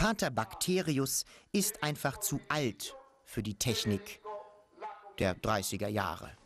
Pater Bacterius ist einfach zu alt für die Technik der 30er Jahre.